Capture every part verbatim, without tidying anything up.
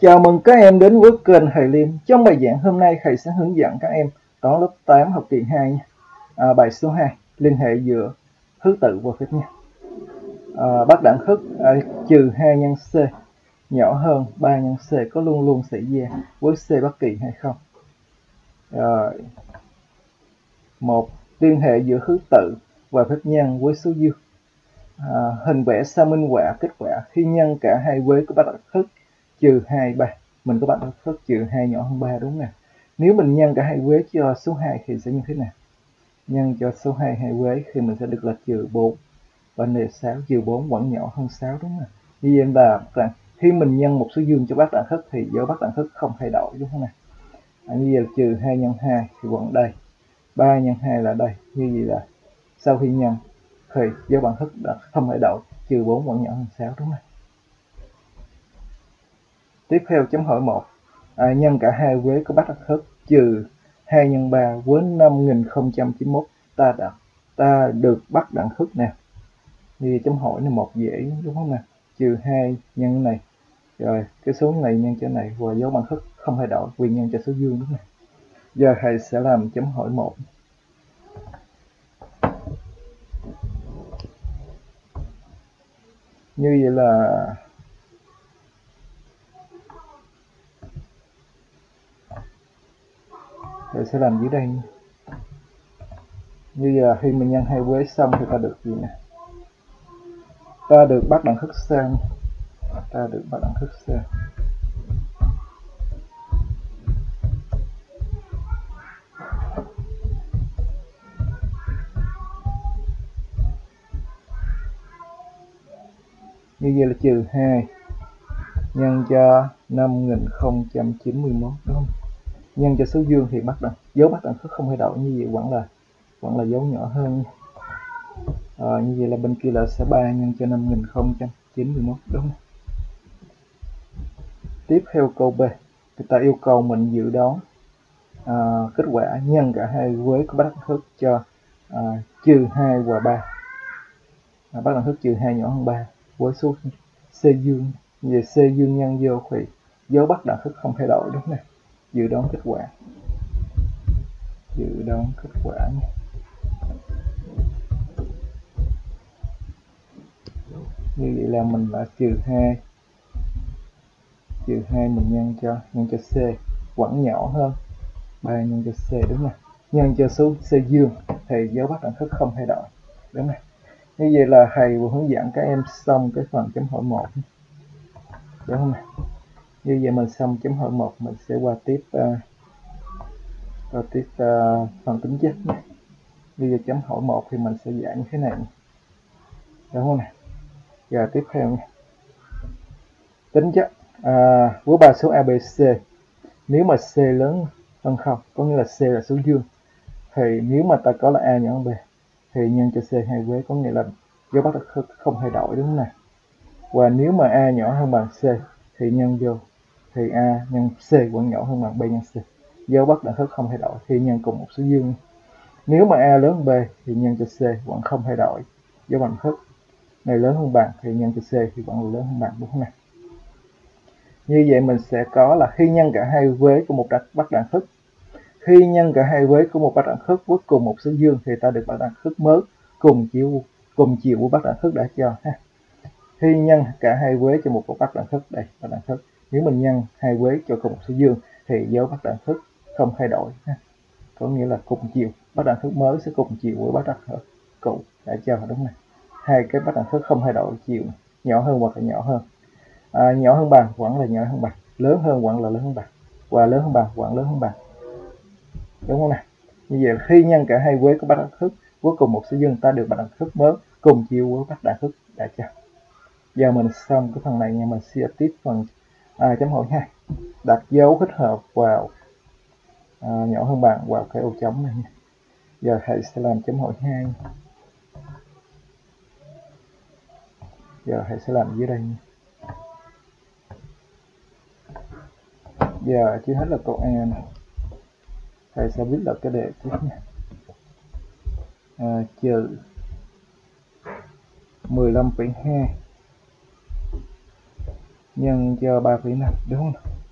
Chào mừng các em đến với kênh thầy Liêm. Trong bài giảng hôm nay thầy sẽ hướng dẫn các em toán lớp tám học kỳ hai nha. À, bài số hai, liên hệ giữa thứ tự và phép nhân. À, bắt đẳng thức à, trừ hai nhân c nhỏ hơn ba nhân c có luôn luôn xảy ra với c bất kỳ hay không? Rồi. Một, liên hệ giữa thứ tự và phép nhân với số dương. À, hình vẽ sao minh họa kết quả khi nhân cả hai vế có bắt đẳng thức trừ hai, ba. Mình có bắt đẳng thức trừ hai nhỏ hơn ba đúng không nào? Nếu mình nhân cả hai vế cho số hai thì sẽ như thế nào? Nhân cho số hai hai vế thì mình sẽ được là trừ bốn. Và nếu sáu trừ bốn vẫn nhỏ hơn sáu đúng không nào? Như vậy là rằng khi mình nhân một số dương cho bắt đẳng thức thì dấu bắt đẳng thức không thay đổi đúng không nào? À, như vậy là trừ hai nhân hai thì vẫn đây. ba nhân hai là đây. Như vậy là sau khi nhân thì dấu bắt đẳng thức đã không thay đổi, trừ bốn vẫn nhỏ hơn sáu đúng không? Tiếp theo chấm hỏi một, à, nhân cả hai vế có bắt đẳng thức trừ hai nhân ba với năm nghìn không trăm chín mươi mốt, ta đã ta được bắt đẳng thức nào? Thì chấm hỏi là một dễ đúng không nào? Trừ hai nhân này, rồi cái số này nhân cho này và dấu đẳng thức không thay đổi vì nhân cho số dương đúng không? Giờ thầy sẽ làm chấm hỏi một. Như vậy là thầy sẽ làm dưới đây. Như giờ khi mình nhân hai vế xong thì ta được gì nè? Ta được bắt đẳng thức c. Ta được bắt đẳng thức c. Như vậy là trừ hai nhân cho năm nghìn không trăm chín mươi mốt đúng không? Nhân cho số dương thì bắt đẳng dấu bắt đẳng thức không thay đổi, như vậy vẫn là vẫn là dấu nhỏ hơn. À, như vậy là bên kia là sẽ ba nhân cho năm nghìn không trăm chín mươi mốt đúng không? Tiếp theo câu B, người ta yêu cầu mình dự đoán à, kết quả nhân cả hai vế có bắt đẳng thức cho à, trừ hai và ba. À, bắt đẳng thức trừ hai nhỏ hơn ba với số c dương. Về c dương nhân vô thì dấu bắt đẳng thức không thay đổi đúng không? Dự đoán kết quả. Dự đoán kết quả nha. Như vậy là mình đã trừ hai. Trừ hai mình nhân cho nhân cho c vẫn nhỏ hơn ba nhân cho c đúng không? Nhân cho số c dương thì dấu bắt đẳng thức không thay đổi đúng không? Như vậy là thầy vừa hướng dẫn các em xong cái phần chấm hỏi một đúng không? Như vậy mình xong chấm hỏi một, mình sẽ qua tiếp uh, qua tiếp uh, phần tính chất nhé. Bây giờ chấm hỏi một thì mình sẽ giải như thế này đúng không này? Giờ tiếp theo nha. Tính chất à, với ba số a bê xê, nếu mà c lớn hơn không, có nghĩa là c là số dương, thì nếu mà ta có là a nhỏ hơn b thì nhân cho c hai vế, có nghĩa là dấu bắt đẳng thức không thay đổi đúng không nào? Và nếu mà a nhỏ hơn bằng c thì nhân vô thì a nhân c vẫn nhỏ hơn bằng b nhân c, dấu bắt đẳng thức không thay đổi thì nhân cùng một số dương. Nếu mà a lớn hơn b thì nhân cho c vẫn không thay đổi, dấu đẳng thức này lớn hơn bằng thì nhân cho c thì vẫn là lớn hơn bằng đúng không nào? Như vậy mình sẽ có là khi nhân cả hai vế của một bắt đẳng thức, khi nhân cả hai vế của một bắt đẳng thức với cùng một số dương thì ta được bắt đẳng thức mới cùng chiều cùng chiều của bắt đẳng thức đã cho ha. Khi nhân cả hai vế cho một bắt đẳng thức, đây bắt đẳng thức, nếu mình nhân hai vế cho cùng một số dương thì dấu bắt đẳng thức không thay đổi ha. Có nghĩa là cùng chiều, bắt đẳng thức mới sẽ cùng chiều với bắt đẳng thức cũ đã cho đúng này. Hai cái bắt đẳng thức không thay đổi chiều, nhỏ hơn hoặc là nhỏ hơn. À, nhỏ hơn bằng vẫn là nhỏ hơn bằng, lớn hơn vẫn là lớn hơn bằng, và lớn hơn bằng vẫn lớn hơn bằng, đúng không nào? Như vậy khi nhân cả hai vế có bắt đẳng thức với cùng một số dương, ta được bắt đẳng thức mới cùng chiều với bắt đẳng thức đã cho. Giờ mình xong cái phần này nha, mình sẽ tiếp phần à, chấm hỏi hai, đặt dấu thích hợp vào à, nhỏ hơn bằng vào cái ô trống này nha. Giờ thầy sẽ làm chấm hỏi hai. Giờ thầy sẽ làm dưới đây nha. Giờ chưa hết là câu A này, thầy sẽ viết là cái đề tiếp nha. À, trừ mười lăm phẩy hai nhân cho ba phẩy năm đúng không?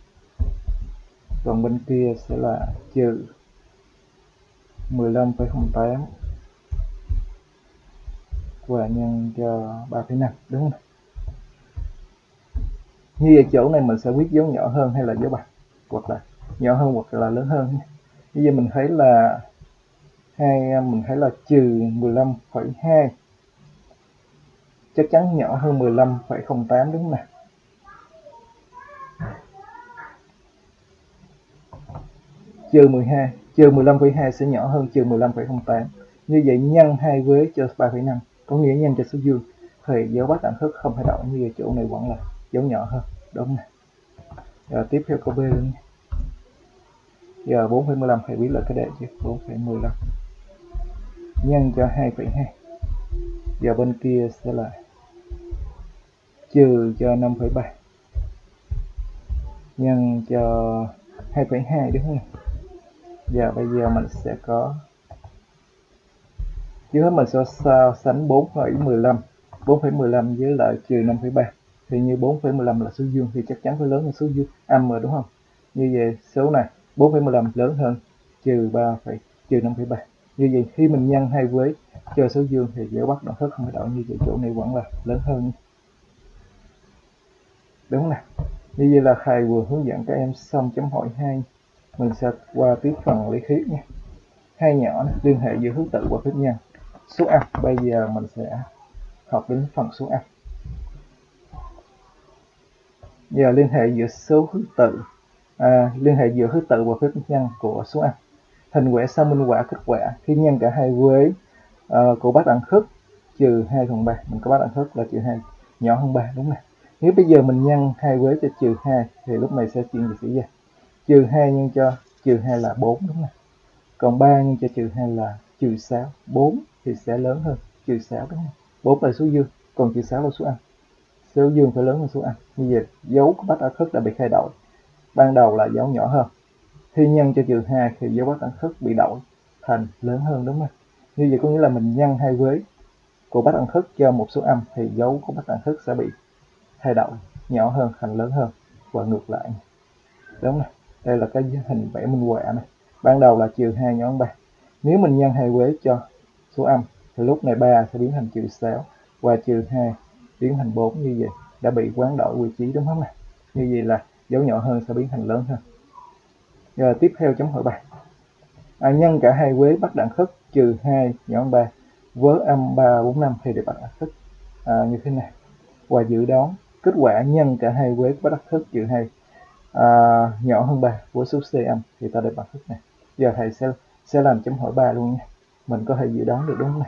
còn bên kia sẽ là trừ mười lăm phẩy không tám và nhân cho ba phẩy năm, đúng không? Như vậy chỗ này mình sẽ viết dấu nhỏ hơn hay là dấu bằng, hoặc là nhỏ hơn hoặc là lớn hơn. Như vậy mình thấy là hai mình thấy là trừ mười lăm phẩy hai chắc chắn nhỏ hơn mười lăm phẩy không tám, đúng không nào? Trừ mười hai, trừ mười lăm phẩy hai sẽ nhỏ hơn trừ mười lăm phẩy không tám. Như vậy nhân hai với cho ba phẩy năm, có nghĩa nhân cho số dương thì dấu bắt đẳng thức không thay đổi, như vậy chỗ này vẫn là dấu nhỏ hơn, đúng không? Rồi tiếp theo câu B luôn nha. Giờ bốn phẩy mười lăm hãy viết lại cái đề chứ, bốn phẩy mười lăm nhân cho hai phẩy hai. Giờ bên kia sẽ là trừ cho năm phẩy ba nhân cho hai phẩy hai, đúng không? Giờ bây giờ mình sẽ có trước hết mình sẽ so sánh bốn phẩy mười lăm bốn phẩy mười lăm với lại trừ năm phẩy ba. Thì như bốn phẩy mười lăm là số dương thì chắc chắn phải lớn hơn số dương âm rồi, đúng không? Như vậy số này bốn phẩy mười lăm lớn hơn trừ ba phẩy trừ năm phẩy ba. Như vậy khi mình nhân hai với cho số dương thì dấu bắt đẳng thức không thay đổi, như vậy chỗ này vẫn là lớn hơn, đúng không nào? Như vậy là thầy vừa hướng dẫn các em xong chấm hỏi hai. Mình sẽ qua tiếp phần lý thuyết nha. Hai nhỏ này, liên hệ giữa thứ tự và phép nhân số âm. Bây giờ mình sẽ học đến phần số âm. Giờ liên hệ giữa số thứ tự à, liên hệ giữa thứ tự và phép nhân của số âm. Hình vẽ sau minh họa kết quả khi nhân cả hai với uh, của bát đẳng thức trừ hai phần ba. Mình có bát đẳng thức là trừ hai nhỏ hơn ba, đúng không? Nếu bây giờ mình nhân hai với cho trừ hai thì lúc này sẽ chuyện gì xảy ra? Trừ hai nhân cho trừ hai là bốn, đúng không? Còn ba nhân cho trừ hai là trừ sáu. bốn thì sẽ lớn hơn trừ sáu, đúng không? bốn là số dương, còn trừ sáu là số âm. Số dương phải lớn hơn số âm. Như vậy dấu của bát đẳng thức đã bị thay đổi. Ban đầu là dấu nhỏ hơn. Khi nhân cho trừ hai thì dấu bát đẳng thức bị đổi thành lớn hơn, đúng không? Như vậy có nghĩa là mình nhân hai với của bát đẳng thức cho một số âm thì dấu của bát đẳng thức sẽ bị thay đổi, nhỏ hơn thành lớn hơn và ngược lại, đúng không? Đây là cái hình vẽ minh họa này. Ban đầu là trừ hai nhỏ hơn ba. Nếu mình nhân hai với cho số âm thì lúc này ba sẽ biến thành trừ sáu và trừ hai biến thành bốn. Như vậy đã bị hoán đổi vị trí, đúng không nào? Như vậy là dấu nhỏ hơn sẽ biến thành lớn hơn. Giờ tiếp theo chấm hỏi bài. À, nhân cả hai với bát đẳng thức trừ hai nhỏ hơn ba với âm ba bốn năm thì được bát đẳng thức à, như thế này. Và dự đoán kết quả nhân cả hai với bát đẳng thức trừ hai à, nhỏ hơn ba với số c âm thì ta được bát thức này. Giờ thầy sẽ sẽ làm chấm hỏi ba luôn nha. Mình có thể dự đoán được, đúng không này?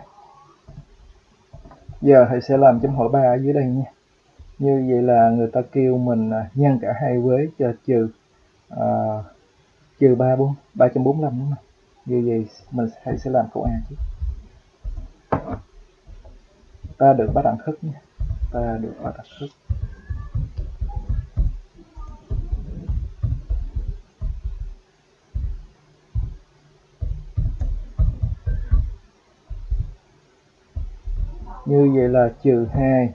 Giờ thầy sẽ làm chấm hỏi ba ở dưới đây nha. Như vậy là người ta kêu mình nhân cả hai với cho trừ à, trừ ba bốn ba trăm bốn mươi lăm, đúng không? Như vậy mình thầy sẽ làm câu A chứ. Ta được bát đẳng thức nha. Ta được bát đẳng thức. Như vậy là trừ hai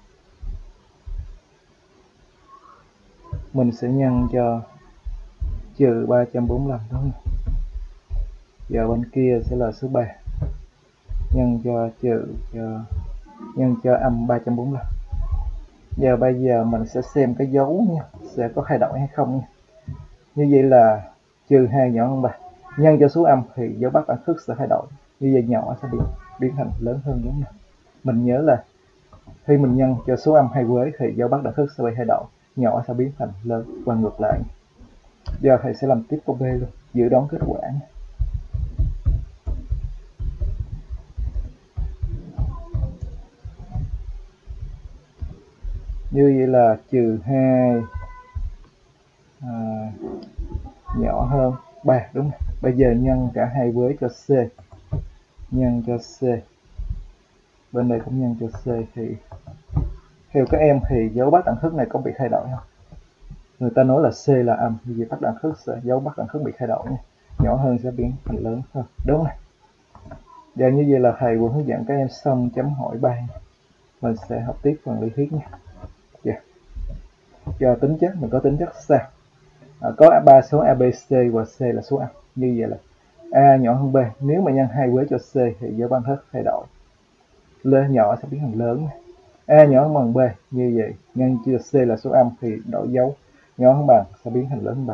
mình sẽ nhân cho trừ ba trăm bốn mươi lăm, đúng không? Giờ bên kia sẽ là số ba nhân cho trừ cho nhân cho âm ba trăm bốn mươi lăm. Giờ bây giờ mình sẽ xem cái dấu nha, sẽ có thay đổi hay không nha. Như vậy là trừ hai nhỏ hơn ba nhân cho số âm thì dấu bát đẳng thức sẽ thay đổi. Như vậy nhỏ sẽ biến biến thành lớn hơn, đúng không? Mình nhớ là khi mình nhân cho số âm hai với thì dấu bát đẳng thức sẽ bị thay đổi, nhỏ sẽ biến thành lớn và ngược lại. Giờ thầy sẽ làm tiếp câu B luôn, dự đoán kết quả nha. Như vậy là trừ hai à, nhỏ hơn ba, đúng không? Bây giờ nhân cả hai với cho C, nhân cho C, bên đây cũng nhân cho C thì theo các em thì dấu bát đẳng thức này có bị thay đổi không? Người ta nói là C là âm, như vậy bát đẳng thức sẽ dấu bát đẳng thức bị thay đổi nha. Nhỏ hơn sẽ biến thành lớn hơn, đúng không? Giờ như vậy là thầy vừa hướng dẫn các em xong chấm hỏi bài. Mình sẽ học tiếp phần lý thuyết nha. Yeah. Giờ tính chất mình có tính chất sao? À, có ba số A, B, C và C là số âm. Như vậy là A nhỏ hơn B. Nếu mà nhân hai vế cho C thì dấu ban thức thay đổi. Lớn nhỏ sẽ biến thành lớn. A nhỏ hơn bằng B. Như vậy nhân cho C là số âm thì đổi dấu. Nhỏ hơn bằng sẽ biến thành lớn hơn bằng.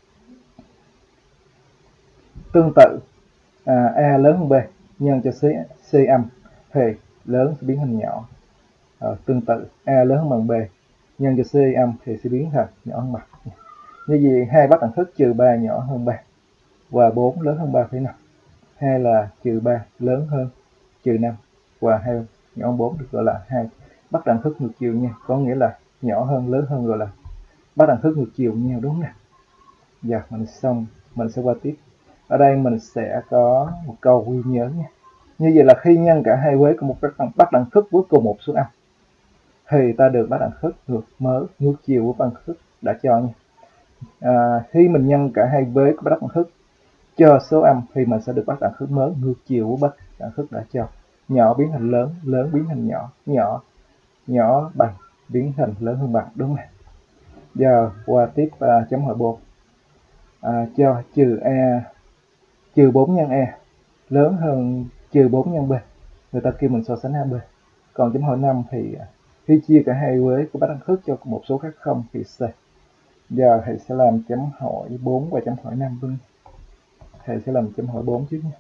Tương tự à, A lớn hơn B. Nhân cho C, C âm thì lớn sẽ biến thành nhỏ. À, tương tự A lớn hơn bằng B. Nhân cho C âm thì sẽ biến thành nhỏ hơn bằng. Như vậy hai bắt đẳng thức trừ ba nhỏ hơn ba và bốn lớn hơn ba phẩy năm. Hai là trừ ba lớn hơn trừ năm và hai nhỏ hơn bốn được gọi là hai bắt đẳng thức ngược chiều nhau, có nghĩa là nhỏ hơn lớn hơn gọi là bắt đẳng thức ngược chiều nhau, đúng không nào? Giờ mình xong, mình sẽ qua tiếp. Ở đây mình sẽ có một câu ghi nhớ nha. Như vậy là khi nhân cả hai vế của một bắt đẳng thức với cùng một số âm thì ta được bắt đẳng thức ngược mới ngược chiều với bắt đẳng thức đã cho nha. À, khi mình nhân cả hai vế của bắt đẳng thức cho số âm thì mình sẽ được bắt đẳng thức mới ngược chiều với bắt đẳng thức đã cho. Nhỏ biến thành lớn, lớn biến thành nhỏ, nhỏ nhỏ bằng biến thành lớn hơn bằng, đúng không? Giờ qua tiếp à, chấm hỏi bốn. À, cho trừ A trừ bốn nhân A lớn hơn trừ bốn nhân B. Người ta kêu mình so sánh A B. Còn chấm hỏi năm thì khi chia cả hai vế của bắt đẳng thức cho một số khác không thì C. Giờ thầy sẽ làm chấm hỏi bốn và chấm hỏi năm luôn. Thầy sẽ làm chấm hỏi bốn trước nha.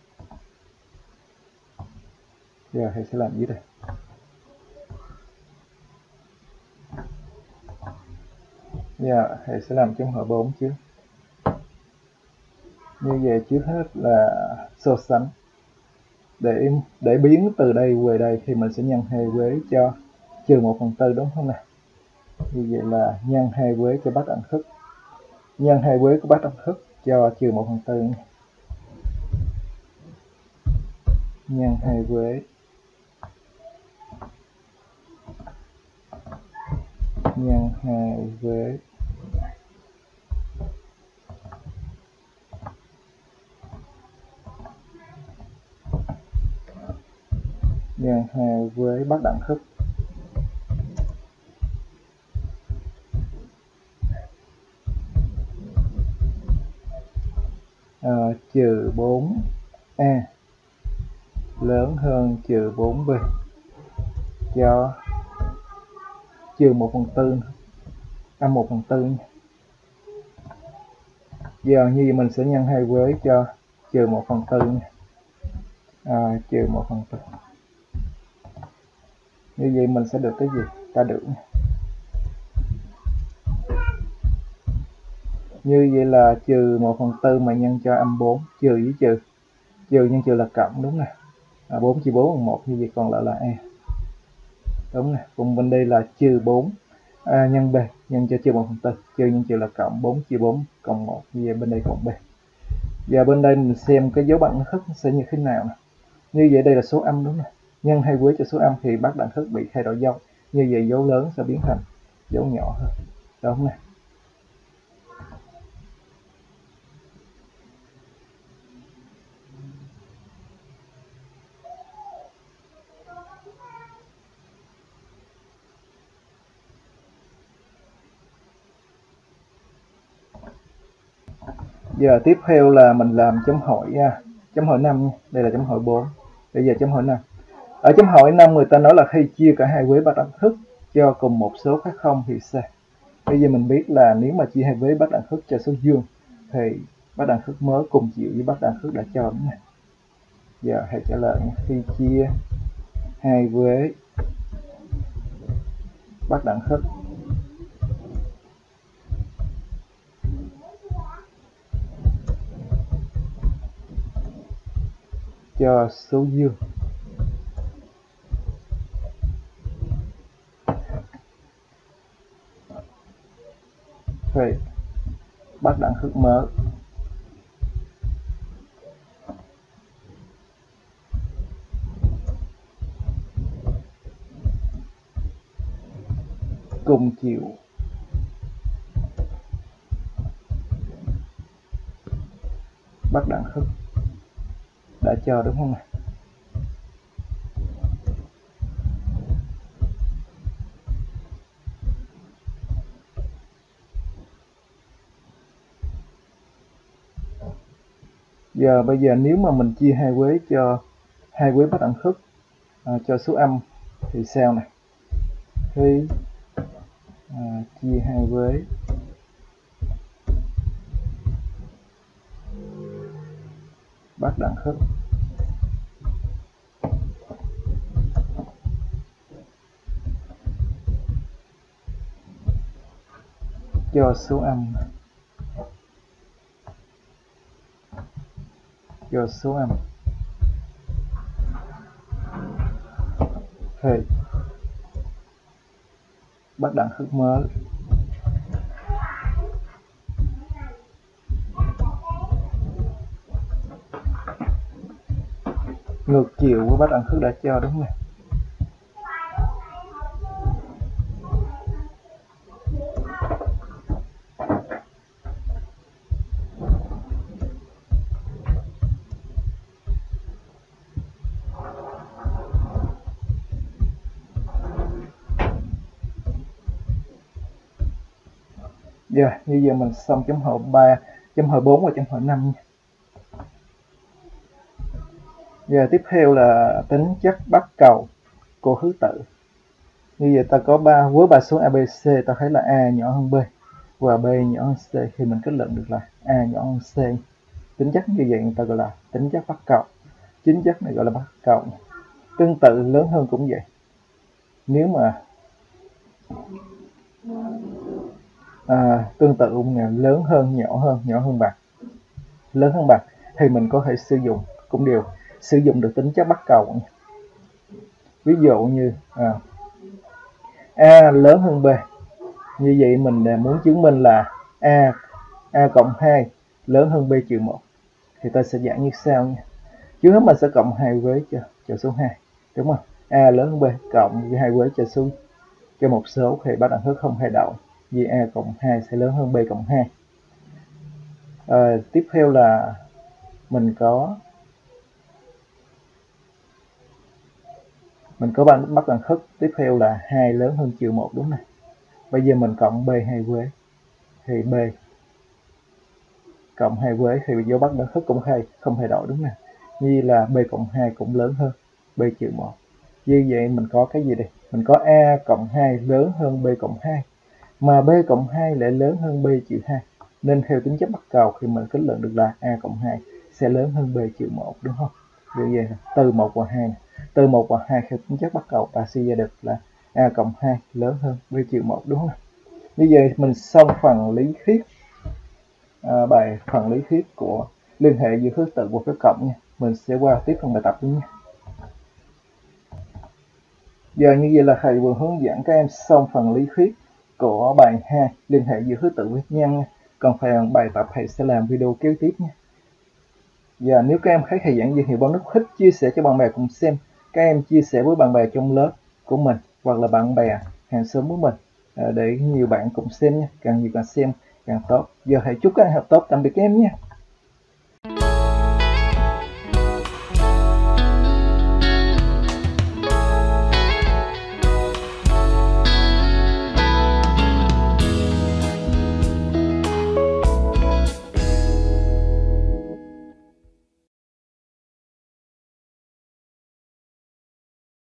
Giờ thầy sẽ làm gì đây? Giờ thầy sẽ làm chấm hỏi bốn trước. Như vậy trước hết là so sánh. Để để biến từ đây về đây thì mình sẽ nhân hai vế cho trừ một phần tư, đúng không nào? Như vậy là nhân hai vế cho bắt đẳng thức. Nhân hai vế của bắt đẳng thức cho trừ một phần tư. Nhân hai vế nhân hai vế nhân hai với bắt đẳng thức. À, trừ bốn A lớn hơn trừ bốn B cho trừ một phần tư, âm một phần tư. Giờ như vậy mình sẽ nhân hai với cho trừ một phần tư nha. À, trừ một phần tư. Như vậy mình sẽ được cái gì? Ta được như vậy là trừ một phần tư mà nhân cho âm bốn, trừ với trừ, trừ nhân trừ là cộng, đúng nè. À, bốn chia bốn bằng một, như vậy còn lại là A, đúng nè. Cùng bên đây là trừ bốn à, nhân B nhân cho trừ một phần tư, trừ nhân trừ là cộng, bốn chia bốn cộng một, như vậy bên đây cộng B. Giờ bên đây mình xem cái dấu bằng thức sẽ như thế nào nè. Như vậy đây là số âm, đúng nè. Nhân hai với cho số âm thì bắt đẳng thức bị thay đổi dấu. Như vậy dấu lớn sẽ biến thành dấu nhỏ hơn, đúng nè. Giờ tiếp theo là mình làm chấm hỏi nha. Chấm hỏi năm nha. Đây là chấm hỏi bốn. Bây giờ chấm hỏi năm. Ở chấm hỏi năm người ta nói là khi chia cả hai vế bắt đẳng thức cho cùng một số khác không thì C. Bây giờ mình biết là nếu mà chia hai vế bắt đẳng thức cho số dương thì bắt đẳng thức mới cùng chiều với bắt đẳng thức đã cho, đúng này. Giờ hãy trả lời nha. Khi chia hai vế bắt đẳng thức cho số dương thì bắt đẳng thức mới cùng chiều bắt đẳng thức đã cho, đúng không này? Giờ bây giờ nếu mà mình chia hai vế cho hai vế bất đẳng thức à, cho số âm thì sao này? Khi à, chia hai vế bất đẳng thức cho số âm cho số âm thì bất đẳng thức mới ngược chiều với bất đẳng thức đã cho, đúng không? Giờ yeah, như giờ mình xong chấm hỏi ba, chấm hỏi bốn và chấm hỏi năm nha. Giờ yeah, tiếp theo là tính chất bắc cầu của thứ tự. Như giờ ta có ba với ba số a bê xê, ta thấy là A nhỏ hơn B và B nhỏ hơn C, thì mình kết luận được là A nhỏ hơn C. Tính chất như vậy người ta gọi là tính chất bắc cầu. Chính chất này gọi là bắc cầu. Tương tự lớn hơn cũng vậy. Nếu mà à, tương tự cũng là lớn hơn, nhỏ hơn, nhỏ hơn bằng, lớn hơn bằng thì mình có thể sử dụng, cũng đều sử dụng được tính chất bắc cầu. Ví dụ như à, A lớn hơn B, như vậy mình muốn chứng minh là A A cộng hai lớn hơn B trừ một, thì ta sẽ giải như sau nha. Trước hết mình sẽ cộng hai với cho cho số hai, đúng không? A lớn hơn B cộng với hai với cho số cho một số thì bất đẳng thức không thay đổi, vì A cộng hai sẽ lớn hơn B cộng hai. À, tiếp theo là mình có mình có bất đẳng thức tiếp theo là hai lớn hơn trừ một, đúng này. Bây giờ mình cộng B hai với thì B cộng hai với thì dấu bất đẳng thức cũng hay không thay đổi, đúng nè. Như là B cộng hai cũng lớn hơn B trừ một. Như vậy mình có cái gì đây? Mình có A cộng hai lớn hơn B cộng hai, mà B cộng hai lại lớn hơn B trừ hai. Nên theo tính chất bắc cầu thì mình kết luận được là A cộng hai sẽ lớn hơn B trừ một, đúng không? Như vậy từ một và hai, từ một và hai theo tính chất bắc cầu ta suy ra được là A cộng hai lớn hơn B trừ một, đúng không? Như vậy mình xong phần lý thuyết à, bài phần lý thuyết của liên hệ giữa thứ tự và phép cộng nha. Mình sẽ qua tiếp phần bài tập luôn nha. Giờ như vậy là thầy vừa hướng dẫn các em xong phần lý thuyết của bài hai liên hệ giữa thứ tự với nhân nha. Còn phần bài tập thầy sẽ làm video kế tiếp nha. Giờ nếu các em thấy thầy giảng viên thì bấm nút thích, chia sẻ cho bạn bè cùng xem. Các em chia sẻ với bạn bè trong lớp của mình hoặc là bạn bè hàng xóm của mình để nhiều bạn cùng xem nha. Càng nhiều càng xem càng tốt. Giờ thầy chúc các em học tốt. Tạm biệt các em nhé.